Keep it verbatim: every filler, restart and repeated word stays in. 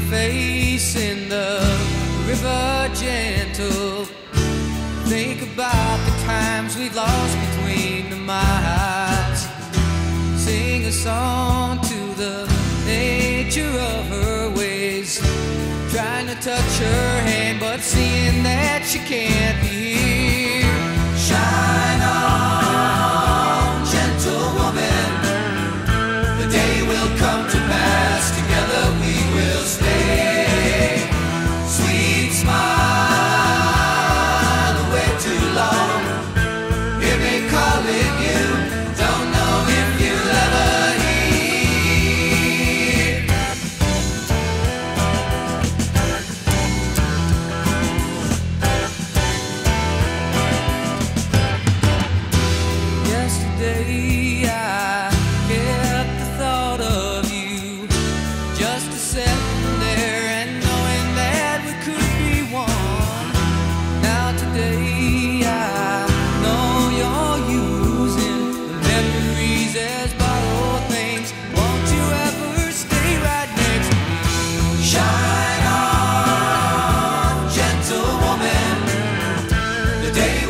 face in the river gentle. Think about the times we've lost between the miles. Sing a song to the nature of her ways. Trying to touch her hand, but seeing that she can't be here. Shine on, gentle woman. The day will come to pass. Together we will stay. Sweet smile, way too long. Hear me calling you. Don't know if you'll ever hear. Yesterday I kept the thought of you, just to sit there and knowing that we could be one. Now today I know you're using the memories as borrowed things. Won't you ever stay right next to me? Shine on, gentle woman. The day